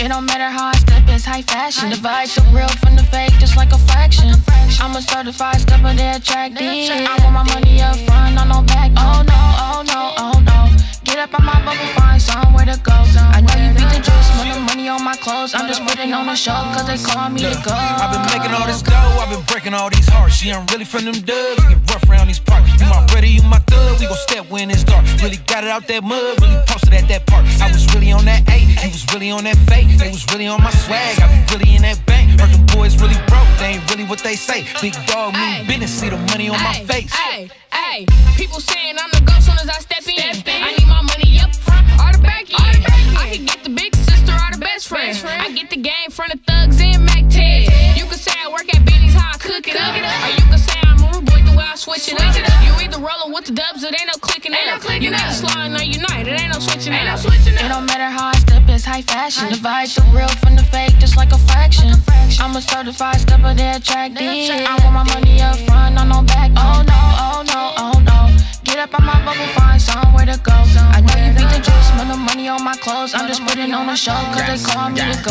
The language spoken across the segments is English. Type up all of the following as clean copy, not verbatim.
It don't matter how I step, it's high fashion. Divide the real from the fake, just like a fraction. I'm a certified stepper, they attract these. I want my money up front, on no back. Oh no, oh no, oh no. Get up on my bubble, find somewhere to go. I know you beat the juice, spend the money on my clothes. I'm just putting on a show, cause they call me the go. I've been making all this dough, I've been breaking all these hearts. She ain't really from them dubs, we get rough around these parks. You my brother, you my thug, we gon' step when it's dark. Really got it out that mud, really posted at that park. I was really on that 8, he was really on that fake. They was really on my swag, I been really in that bank. Heard them boys really broke, they ain't really what they say. Big dog, mean business, see the money on my face. Hey, people saying I'm the ghost soon as I step in. I need my money up front or the back end. I can get the big sister or the best friend. I get the game from the thugs and Mac 10. You can say I work at Benny's, how I cook it up. Or you can say I'm a rude boy the way I switch it up. You either rollin' with the dubs, it ain't no clicking up. You either sliding or unite, it ain't no switching up. It don't matter how I step, it's high fashion. Divide the real from the fake, just like a fraction. I'm a certified stepper, they attract these. I want my money up front, on no back. Oh no, oh no, oh no. Get up on my bubble, find somewhere to go. I know you beat the juice, spend the money on my clothes. I'm just putting on a show, cause they call me the go.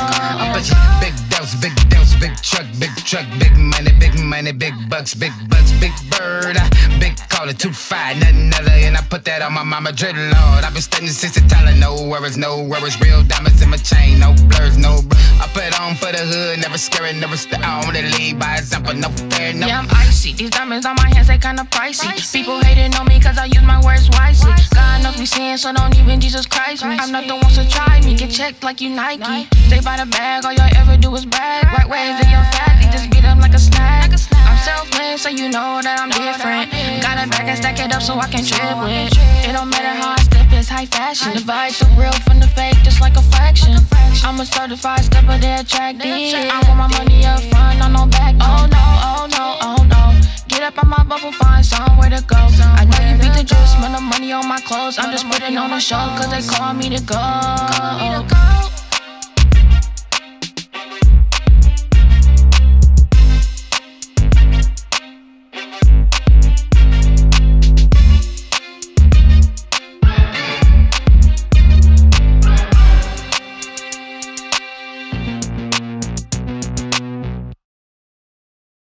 Big dose, big dose, big truck, big money, big bucks, big bird. Big caller, 2-5, nothing other. And I put that on my mama, dread Lord. I've been studying since the talent, no worries, real diamonds in my chain, no blurs, no. I put it on for the hood, never scary, never I only lead by example, no fair, no. Yeah, I'm icy, these diamonds on my hands, they kinda pricey. People hating on me cause I use my words wisely. God knows me seeing, so don't even Jesus Christ me. I'm not the ones to try me, get checked like you Nike. Stay by the bag, all y'all ever do is brag. Right waves in your fat, they just beat up like a snack. I'm self-made, so you know that I'm different. Got it back and stack it up so I can triple it. It don't matter how I step, it's high fashion. Divide the real from the fake, just like a fraction. I'm a certified stepper, they attract these. I want my money up front, on no back. Oh no, oh no, oh no. Get up on my bubble, find somewhere to go. I know you beat the juice, spend the money on my clothes. I'm just putting on a show, cause they call me the go.